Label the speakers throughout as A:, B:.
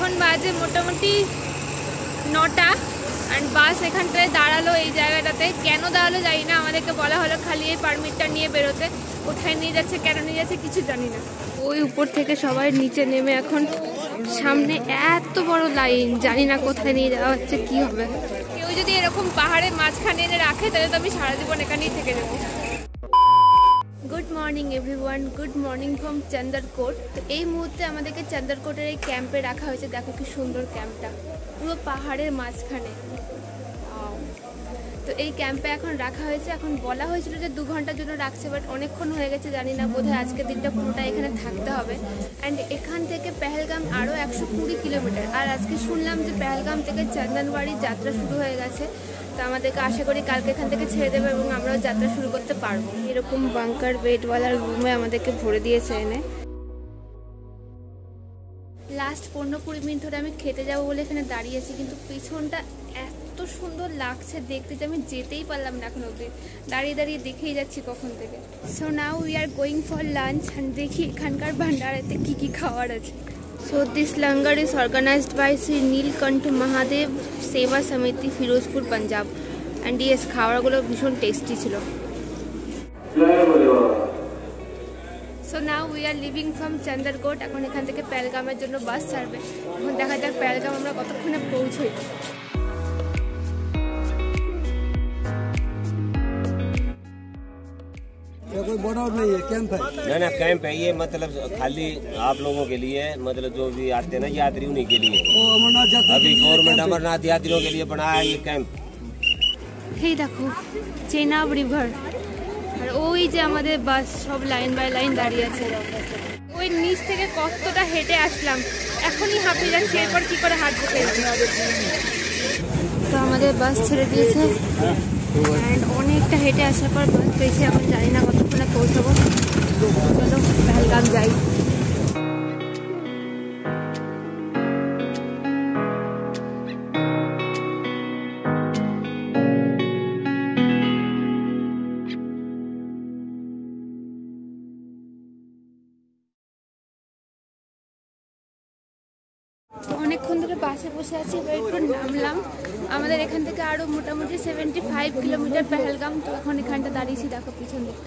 A: এখন বাজে মোটামুটি 9টা অ্যান্ড বাস এখানটায় দাঁড়ালো এই জায়গাটাতে। কেন দাঁড়ালো জানি না, আমাদেরকে বলা হলো খালি এই পারমিটটা নিয়ে বেরোতে। কোথায় নিয়ে যাচ্ছে, কেন নিয়ে যাচ্ছে কিছু জানি না। ওই উপর থেকে সবাই নিচে নেমে এখন সামনে এত বড় লাইন, জানি না কোথায় নিয়ে যাওয়া হচ্ছে, কি হবে। কেউ যদি এরকম পাহাড়ের মাঝখানে এনে রাখে তাহলে তো আমি সারা জীবন এখানেই থেকে যাবো। Good morning everyone, good morning from Chandarkot. তো এই মুহূর্তে আমাদেরকে চন্দরকোটের এই ক্যাম্পে রাখা হয়েছে। দেখো কি সুন্দর ক্যাম্পটা, পুরো পাহাড়ের মাঝখানে। তো এই ক্যাম্পে এখন রাখা হয়েছে। এখন বলা হয়েছিল যে 2 ঘন্টার জন্য রাখছে, বাট অনেকক্ষণ হয়ে গেছে, জানি না, বোধহয় আজকের দিনটা পুরোটা এখানে থাকতে হবে। অ্যান্ড এখান থেকে পেহেলগাম আরও 120 কিলোমিটার। আর আজকে শুনলাম যে পেহেলগাম থেকে চন্দনবাড়ির যাত্রা শুরু হয়ে গেছে। তো আমাদেরকে আশা করি কালকে এখান থেকে ছেড়ে দেবে এবং আমরাও যাত্রা শুরু করতে পারবো। এরকম বাংকার বেডওয়ালার রুমে আমাদেরকে ভরে দিয়েছে এনে। লাস্ট 15-20 মিনিট ধরে আমি খেতে যাবো বলে এখানে দাঁড়িয়েছি, কিন্তু পিছনটা এত সুন্দর লাগছে দেখতে যে আমি যেতেই পারলাম না এখন অবধি। দাঁড়িয়ে দাঁড়িয়ে দেখেই যাচ্ছি কখন থেকে। So now we are going for lunch and দেখি এখানকার ভান্ডারেতে কী কী খাওয়ার আছে। So this langar is organized by Sri Nilkant Mahadev Seva Samiti, Firozpur, Punjab. And yes, খাবারগুলো ভীষণ টেস্টি ছিল। So now we are leaving from Chandarkot. এখন এখান থেকে পেহেলগামের জন্য বাস ছাড়বে। এখন দেখা যাক পেহেলগাম আমরা কতক্ষণে পৌঁছই।
B: कोई बॉर्डर नहीं है, कैंप है
C: ना कैंप है ये, मतलब खाली आप लोगों के लिए, मतलब जो भी आते हैं ना यात्री उन्हीं के लिए। अभी गवर्नमेंट अमरनाथ यात्रियों के लिए बनाया ये कैंप।
A: এই দেখো চেনাব রিভার, আর ওই যে আমাদের বাস সব লাইন বাই লাইন দাঁড়িয়ে আছে। ওই নিচ থেকে কতটা হেঁটে আসলাম, এখনই হাঁপিয়ে যাচ্ছি, এরপর কি করে হাঁটবো। তো আমাদের বাস ছেড়ে দিয়েছে অ্যান্ড অনেকটা হেঁটে আসার পর বাস পেয়েছি। এখন জানি না কতক্ষণে পৌঁছাবো। চলো পেহেলগাম যাই। অনেকক্ষণ ধরে বাসে বসে আছি, এবার একটু নামলাম। আমাদের এখান থেকে আরও মোটামুটি 75 কিলোমিটার পেহেলগাম। তো এখন এখানটা দাঁড়িয়েছি, দেখো পিছন দিকে।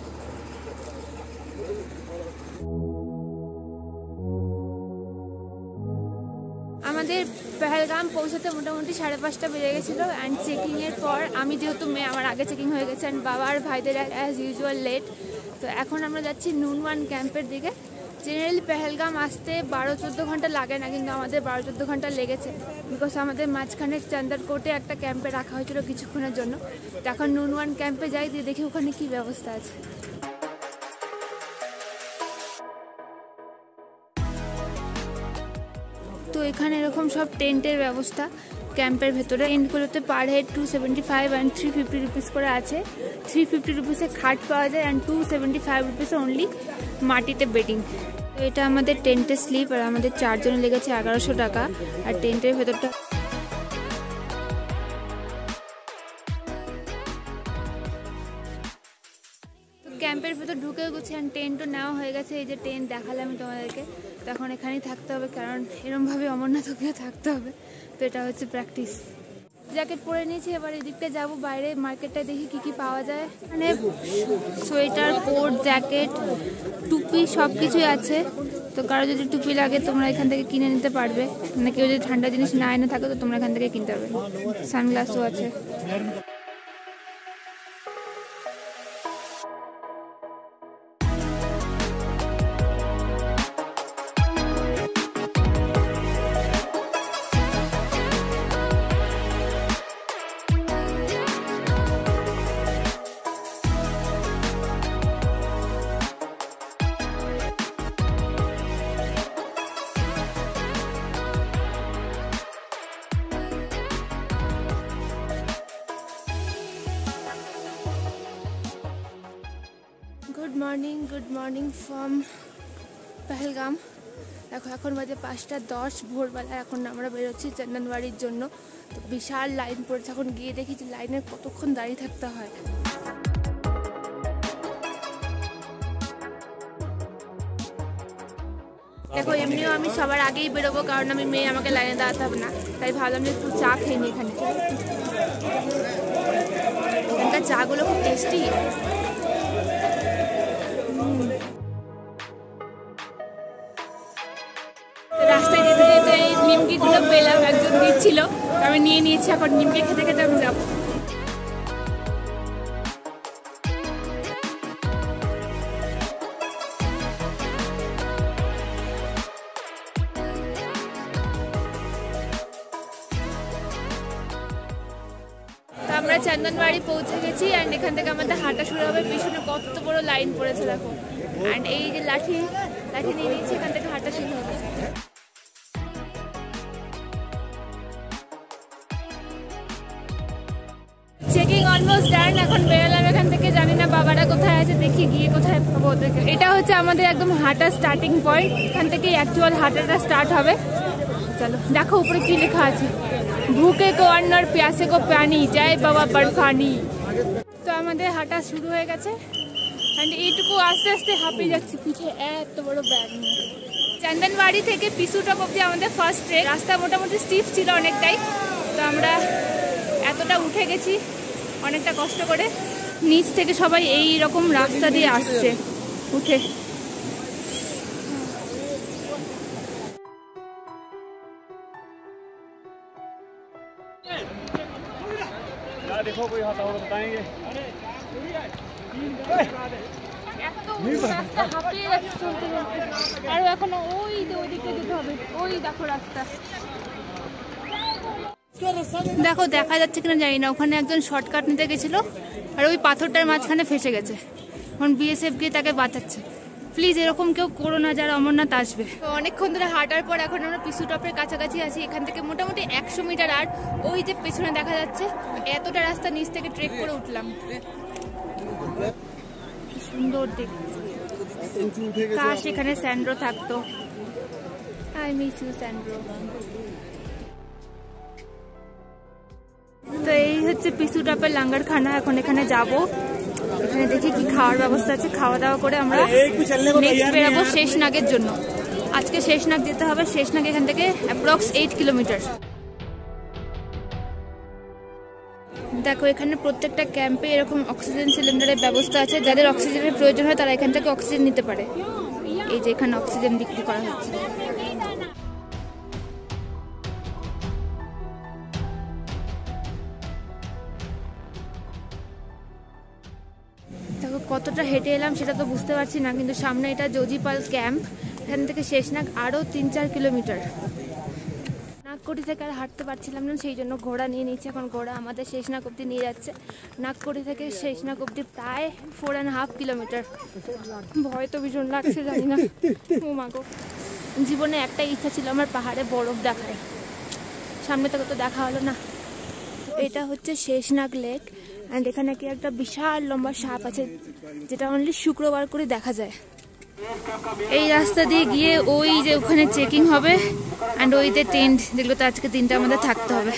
A: আমাদের পেহেলগাম পৌঁছাতে মোটামুটি 5:30 বেজে গেছিলো। অ্যান্ড চেকিংয়ের পর আমি যেহেতু মেয়ে, আমার আগে চেকিং হয়ে গেছে অ্যান্ড বাবার ভাইদের অ্যাজ ইউজুয়াল লেট। তো এখন আমরা যাচ্ছি নুন 1 ক্যাম্পের দিকে। জেনারেলি পেহেলগাম আসতে 12-14 ঘন্টা লাগে না, কিন্তু আমাদের 12-14 ঘন্টা লেগেছে, বিকজ আমাদের মাঝখানে চন্দরকোটে একটা ক্যাম্পে রাখা হয়েছিল কিছুক্ষণের জন্য। তো এখন নুন 1 ক্যাম্পে যাই, দিয়ে দেখি ওখানে কি ব্যবস্থা আছে। তো এখানে এরকম সব টেন্টের ব্যবস্থা ক্যাম্পের ভেতরে। টেন্টগুলোতে পার হেড 275 অ্যান্ড 350 রুপিস করে আছে। 350 রুপিসে খাট পাওয়া যায় অ্যান্ড 275 রুপিসে অনলি মাটিতে বেডিং। তো এটা আমাদের টেন্টের স্লিপ, আর আমাদের 4 জনে লেগেছে 1100 টাকা। আর টেন্টের ভেতরটা ক্যাম্পের ভেতর ঢুকে গেছে অ্যান্ড টেন্টও নেওয়া হয়ে গেছে। এই যে টেন্ট দেখালাম আমি তোমাদেরকে। তো এখন এখানেই থাকতে হবে, কারণ এরমভাবে অমরনাথকেও থাকতে হবে। তো এটা হচ্ছে প্র্যাকটিস। জ্যাকেট পরে নিয়েছি, এবার এদিকটা যাবো বাইরে মার্কেটটায়, দেখি কি কি পাওয়া যায়। মানে সোয়েটার, কোট, জ্যাকেট, টুপি সব কিছুই আছে। তো কারো যদি টুপি লাগে তোমরা এখান থেকে কিনে নিতে পারবে, মানে কেউ যদি ঠান্ডা জিনিস না এনে থাকে তো তোমরা এখান থেকে কিনতে পারবে। সানগ্লাসও আছে। Good morning from Pahalgam. দেখো এখন বাজে 5:10 ভোরবেলা। এখন আমরা বেরোচ্ছি চন্দনবাড়ির জন্য। তো বিশাল লাইন পড়েছে, এখন গিয়ে দেখি যে লাইনের কতক্ষণ দাঁড়িয়ে থাকতে হয়। দেখো এমনিও আমি সবার আগেই বেরোবো, কারণ আমি মেয়ে, আমাকে লাইনে দাঁড়াতে হবে না, তাই ভাবলাম যে একটু চা খেয়ে নিই এখানে। এখানকার চাগুলো খুব টেস্টি। রাস্তায় যেতে যেতে এই নিমকিগুলো পেলাম, একজন দিচ্ছিল, আমি নিয়ে নিয়েছি, এখন নিমকি খেতে খেতে আমি যাবো। আমরা চন্দনবাড়ি পৌঁছে গেছি অ্যান্ড এখান থেকে আমাদের হাঁটা শুরু হবে। পিছনে কত বড় লাইন পড়েছে দেখো, অ্যান্ড এই যে লাঠি নিয়ে নিচ্ছি, এখান থেকে হাঁটা শুরু হবে। চেকিং অলমোস্ট ডান, এখন বেরোলাম এখান থেকে, জানি না বাবারা কোথায় আছে, দেখি গিয়ে কোথায় পাবো ওদেরকে। এটা হচ্ছে আমাদের একদম হাঁটা স্টার্টিং পয়েন্ট, এখান থেকে অ্যাকচুয়াল হাঁটাটা স্টার্ট হবে। চলো দেখো উপরে কি লেখা আছে, ভুকে কো অন্ন আর প্যাসে কো পানি, জয় বাবা বরফানি। তো আমাদের হাঁটা শুরু হয়ে গেছে অ্যান্ড এইটুকু আস্তে আস্তে হাঁপিয়ে যাচ্ছি, পিঠে এত বড় ব্যাগ নিয়ে। চন্দনবাড়ি থেকে পিসুটপ অব্দি আমাদের ফার্স্ট ট্রেক। রাস্তা মোটামুটি স্টিফ ছিল অনেকটাই, তো আমরা এতটা উঠে গেছি অনেকটা কষ্ট করে। নিচ থেকে সবাই এই রকম রাস্তা দিয়ে আসছে উঠে।
B: देखो कोई हाथ और बताएंगे।
A: আর এখন ওই দিকে যেতে হবে, ওই দেখো রাস্তা, দেখো দেখা যাচ্ছে কিনা জানি না, ওখানে একজন শর্টকাট নিতে গেছিল আর ওই পাথরটার মাঝখানে ফেসে গেছে, এখন বিএসএফ গিয়ে তাকে বাঁচাচ্ছে। প্লিজ এরকম কেউ করো না যারা অমরনাথ আসবে। তো অনেকক্ষণ ধরে হাঁটার পর এখন আমরা পিসুটপের কাছাকাছি আছি, এখান থেকে মোটামুটি 100 মিটার। আর ওই যে পেছনে দেখা যাচ্ছে, এতটা রাস্তা নিচ থেকে ট্রেক করে উঠলাম, কি সুন্দর দেখতে। কাশ এখানে স্যান্ড্রো থাকতো, আই মিস ইউ স্যান্ড্রো। তো এই হচ্ছে পিসুটপের লাঙ্গরখানা, এখন এখানে যাব, এখানে দেখি কি খাওয়ার ব্যবস্থা আছে, খাওয়া দাওয়া করে আমরা নেক্সট বেরাবো শেষনাগের জন্য। আজকে শেষনাগ যেতে হবে, শেষনাগ এখান থেকে অ্যাপ্রক্স 8 কিলোমিটার। দেখো এখানে প্রত্যেকটা ক্যাম্পে এরকম অক্সিজেন সিলিন্ডারের ব্যবস্থা আছে, যাদের অক্সিজেনের প্রয়োজন হয় তারা এখান থেকে অক্সিজেন নিতে পারে। এই যে এখানে অক্সিজেন বিক্রি করা হচ্ছে। দেখো কতটা হেঁটে এলাম সেটা তো বুঝতে পারছি না, কিন্তু সামনে এটা যোজিপাল ক্যাম্প, এখান থেকে শেষনাগ আরও 3-4 কিলোমিটার। নাগকুড়ি থেকে আর হাঁটতে পারছিলাম না, সেই জন্য ঘোড়া নিয়ে নিচ্ছে। এখন ঘোড়া আমাদের শেষনাগ অব্দি নিয়ে যাচ্ছে। নাগকুড়ি থেকে শেষনাগ অব্দি প্রায় 4.5 কিলোমিটার। ভয় তো ভীষণ লাগছে, জানি না ও মাগো। জীবনে একটা ইচ্ছা ছিল আমার পাহাড়ে বরফ দেখায়, সামনে থেকে তো দেখা হলো না। এটা হচ্ছে শেষনাগ লেক অ্যান্ড এখানে কি একটা বিশাল লম্বা সাপ আছে, যেটা অনলি শুক্রবার করে দেখা যায়। এই রাস্তা দিয়ে গিয়ে ওই যে ওখানে চেকিং হবে অ্যান্ড ওইতে টেন্ট, যেগুলোতে আজকে দিনটা আমাদের থাকতে হবে।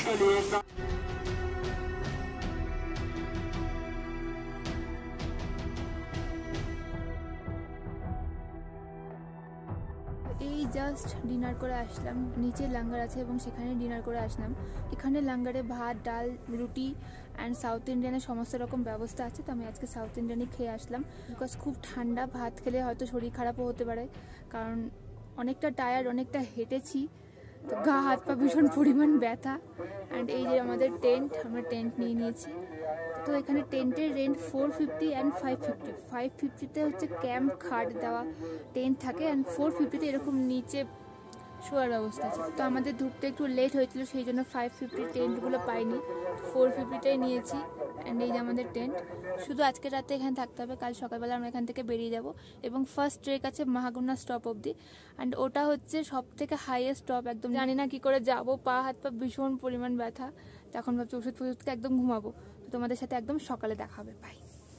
A: এই জাস্ট ডিনার করে আসলাম, নিচে লাঙ্গার আছে এবং সেখানে ডিনার করে আসলাম। এখানে লাঙ্গারে ভাত, ডাল, রুটি অ্যান্ড সাউথ ইন্ডিয়ানের সমস্ত রকম ব্যবস্থা আছে। তো আমি আজকে সাউথ ইন্ডিয়ানই খেয়ে আসলাম, বিকজ খুব ঠান্ডা, ভাত খেলে হয়তো শরীর খারাপও হতে পারে, কারণ অনেকটা টায়ার্ড, অনেকটা হেঁটেছি, তো গা হাত পা ভীষণ পরিমাণ ব্যথা। অ্যান্ড এই যে আমাদের টেন্ট, আমরা টেন্ট নিয়ে নিয়েছি। তো এখানে টেন্টের রেন্ট 450 অ্যান্ড 550। 550-তে হচ্ছে ক্যাম্প খাট দেওয়া টেন্ট থাকে অ্যান্ড 450-তে এরকম নিচে শোয়ার ব্যবস্থা আছে। তো আমাদের ঢুকতে একটু লেট হয়েছিল, সেই জন্য 550 টেন্টগুলো পাইনি, 450-টাই নিয়েছি। অ্যান্ড এই যে আমাদের টেন্ট, শুধু আজকে রাতে এখানে থাকতে হবে, কাল সকালবেলা আমরা এখান থেকে বেরিয়ে যাব। এবং ফার্স্ট ট্রেক আছে মাহাগুনা স্টপ অবধি, অ্যান্ড ওটা হচ্ছে সব থেকে হাইয়েস্ট স্টপ। একদম জানি না কি করে যাব, পা হাত পা ভীষণ পরিমাণ ব্যথা। তখন ভাবছি ওষুধ ফষুধকে একদম ঘুমাবো। তো তোমাদের সাথে একদম সকালে দেখা হবে, bye.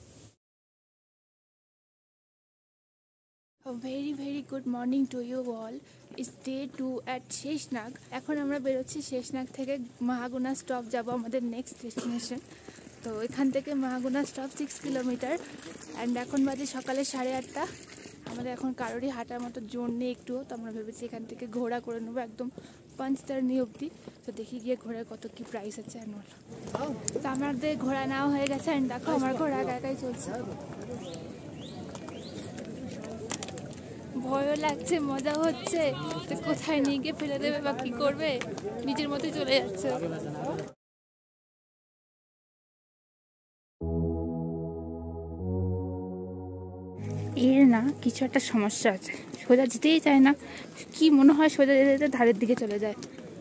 A: Very good morning to you all. It's day 2 at Sheshnag. এখন আমরা বেরোচ্ছি শেষনাগ থেকে, মাহাগুনা স্টপ যাব আমাদের নেক্সট ডেস্টিনেশন। তো এখান থেকে মাহাগুনা স্টপ 6 কিলোমিটার অ্যান্ড এখন বাজে সকালে 8:30। আমাদের এখন কারোরই হাঁটার মতো জোর নেই একটুও, তো আমরা ভেবেছি এখান থেকে ঘোড়া করে নেবো একদম পাঁচতারনি অবধি। তো দেখি গিয়ে ঘোড়ার কত কি প্রাইস আছে অ্যানুয়াল। তো আমাদের ঘোড়া নেওয়া হয়ে গেছে, অ্যান্ড দেখো আমার ঘোড়া একা একাই চলছে। ভয়ও লাগছে, মজা হচ্ছে, তো কোথায় নিয়ে গিয়ে ফেলে দেবে বা কী করবে, নিজের মতোই চলে যাচ্ছে। এর না কিছু একটা সমস্যা আছে, সোজা যেতেই চায় না, কি মনে হয় সোজা যেতে যেতে ধারের দিকে চলে যায়।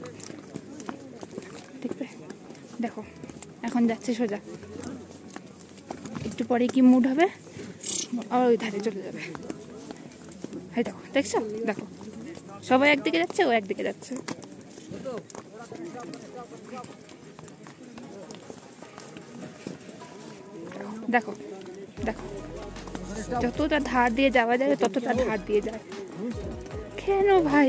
A: দেখবে, দেখো এখন যাচ্ছে সোজা, একটু পরে কি মুড হবে আর ওই ধারে চলে যাবে। হ্যাঁ দেখো, দেখছো, দেখো সবাই একদিকে যাচ্ছে, ও একদিকে যাচ্ছে। দেখো দেখো, যতটা ধার দিয়ে যাওয়া যাবে ততটা ধার দিয়ে যায়। কেন ভাই?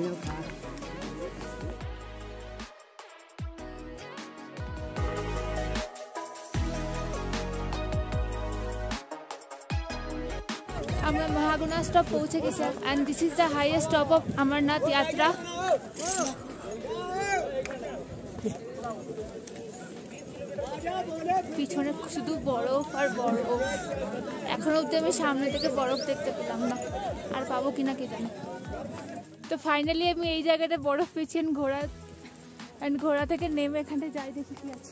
A: আমরা মহাগুণা স্টপ পৌঁছে গেছি, and this is the highest stop of Amarnath Yatra. পিছনে শুধু বরফ আর বরফ, এখনো অব্দি আমি সামনে থেকে বরফ দেখতে পেলাম না, আর পাবো কিনা কে জানে। তো ফাইনালি আমি এই জায়গাটা বরফ পেয়েছি, ঘোড়া থেকে নেমে এখানটায় যাই, দেখি কি আছে।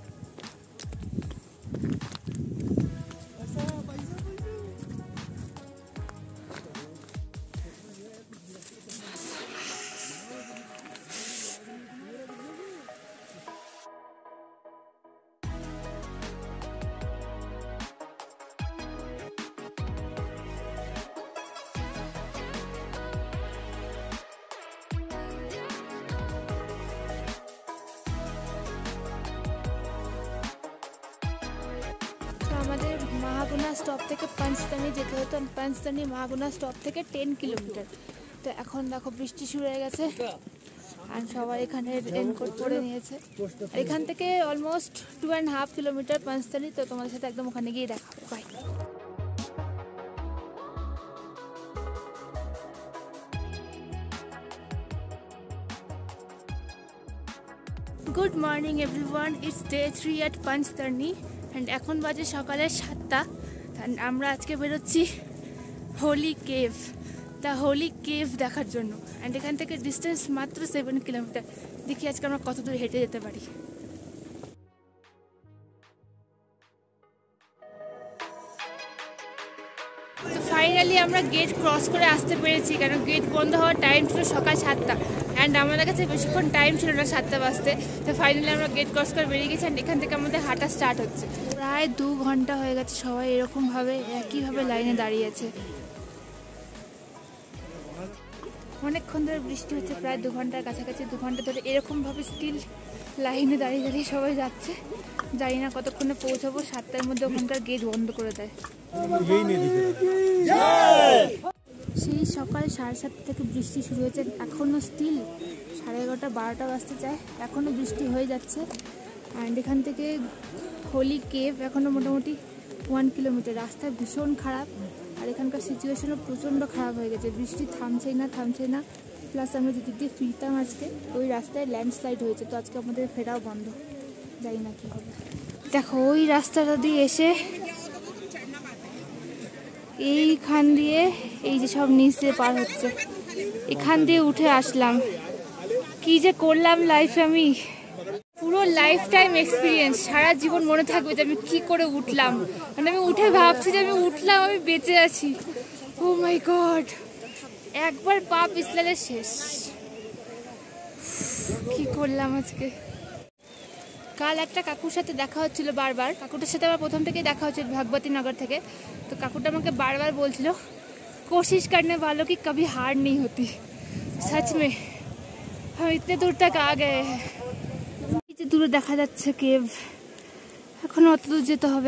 A: আমাদের মহাগুণা স্টপ থেকে পাঁচতানি যেতে হতো, পাঁচতানি মহাগুণা স্টপ থেকে 10 কিলোমিটার। তো এখন দেখো বৃষ্টি শুরু হয়ে গেছে, আর সবাই এখানে রেনকোট পরে নিয়েছে। এখান থেকে অলমোস্ট 2.5 কিলোমিটার পাঁচতানি। তো তোমাদের সাথে একদম ওখানে গিয়ে দেখা হবে, bye. Good morning everyone, it's day 3 at Panchtarni, and এখন বাজে সকালের 7টা। আমরা আজকে বেরোচ্ছি holy cave, the holy cave দেখার জন্য। অ্যান্ড এখান থেকে ডিস্টেন্স মাত্র 7 কিলোমিটার। দেখি আজকে আমরা কত দূর হেঁটে যেতে পারি। তো ফাইনালি আমরা গেট ক্রস করে আসতে পেরেছি, কারণ গেট বন্ধ হওয়ার টাইম ছিল সকাল 7টা, অ্যান্ড আমাদের কাছে বেশিক্ষণ টাইম ছিল না 7টা বাজতে। তো ফাইনালি আমরা গেট ক্রস করে বেরিয়ে গেছি, অ্যান্ড এখান থেকে আমাদের হাঁটা স্টার্ট হচ্ছে। প্রায় 2 ঘন্টা হয়ে গেছে, সবাই এরকমভাবে একইভাবে লাইনে দাঁড়িয়ে আছে। অনেকক্ষণ ধরে বৃষ্টি হচ্ছে, প্রায় 2 ঘন্টার কাছাকাছি, 2 ঘন্টা ধরে এরকমভাবে স্টিল লাইনে দাঁড়িয়ে দাঁড়িয়ে সবাই যাচ্ছে। জানি না কতক্ষণে পৌঁছাবো, 7টার মধ্যে ওখানকার গেট বন্ধ করে দেয়। সেই সকাল 7:30 থেকে বৃষ্টি শুরু হয়েছে, এখনও স্টিল 11:30 12টা বাজতে চায়, এখনও বৃষ্টি হয়ে যাচ্ছে। অ্যান্ড এখান থেকে হোলি কেভ এখনও মোটামুটি 1 কিলোমিটার। রাস্তা ভীষণ খারাপ, আর এখানকার সিচুয়েশনও প্রচণ্ড খারাপ হয়ে গেছে, বৃষ্টি থামছেই না। প্লাস আমরা যেদিক দিয়ে ফিরতাম আজকে, ওই রাস্তায় ল্যান্ডস্লাইড হয়েছে, তো আজকে আমাদের ফেরাও বন্ধ, জানি না কী হবে। দেখো ওই রাস্তাটা দিয়ে এসে এইখান দিয়ে, এই যে সব নিচ দিয়ে পার হচ্ছে, এখান দিয়ে উঠে আসলাম। কি যে করলাম লাইফে আমি, পুরো লাইফ টাইম এক্সপিরিয়েন্স, সারা জীবন মনে থাকবে যে আমি কি করে উঠলাম। মানে আমি উঠে ভাবছি যে আমি উঠলাম, আমি বেঁচে আছি। ও মাই গড, একবার পা পিছলালে শেষ। কি করলাম আজকে। কাল একটা কাকুর সাথে দেখা হচ্ছিল বারবার, কাকুটার সাথে আমার প্রথম থেকে দেখা হচ্ছিল ভগবতী নগর থেকে। তো কাকুটা আমাকে বারবার বলছিল কোशिश करने वालों की कभी हार नहीं होती। सच में हम इतने दूर तक आ गए हैं। এই যে দূরে দেখা যাচ্ছে কেভ, এখনো অত দূর যেতে হবে।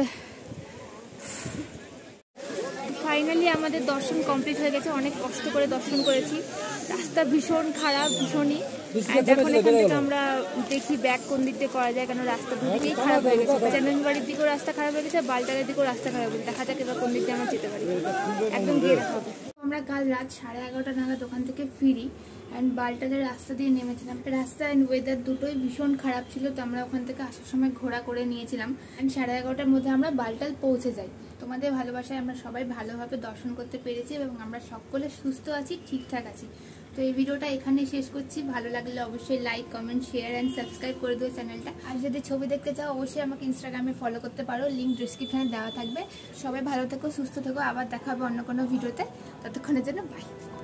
A: ফাইনালি আমাদের দর্শন কমপ্লিট হয়ে গেছে, অনেক কষ্ট করে দর্শন করেছি। রাস্তা ভীষণ খারাপ, ভীষণই। এখন এখান থেকে আমরা দেখি ব্যাক কোন দিক দিয়ে করা যায়, কারণ রাস্তা দুদিকেই খারাপ হয়ে গেছে। চ্যানেলবাড়ির দিকেও রাস্তা খারাপ হয়ে গেছে, বালটালের দিকেও রাস্তা খারাপ হয়ে গেছে। দেখা যাক এবার কোন দিক দিয়ে আমরা যেতে পারি, একদম গিয়ে দেখা হবে। আমরা কাল রাত 11:30 নাগাদ ওখান থেকে ফিরি অ্যান্ড বালটালের রাস্তা দিয়ে নেমেছিলাম। রাস্তা অ্যান্ড ওয়েদার দুটোই ভীষণ খারাপ ছিল, তো আমরা ওখান থেকে আসার সময় ঘোরা করে নিয়েছিলাম অ্যান্ড 11:30টার মধ্যে আমরা বালটাল পৌঁছে যাই। তোমাদের ভালোবাসায় আমরা সবাই ভালোভাবে দর্শন করতে পেরেছি এবং আমরা সকলে সুস্থ আছি, ঠিকঠাক আছি। তো এই ভিডিওটা এখানে শেষ করছি। ভালো লাগলে অবশ্যই like, comment, share and subscribe করে দিও চ্যানেলটা। আর যদি ছবি দেখতে চাও অবশ্যই আমাকে ইনস্টাগ্রামে ফলো করতে পারো, লিঙ্ক ডিসক্রিপশনে দেওয়া থাকবে। সবাই ভালো থেকো, সুস্থ থেকো, আবার দেখা হবে অন্য কোনো ভিডিওতে। ততক্ষণের জন্য বাই।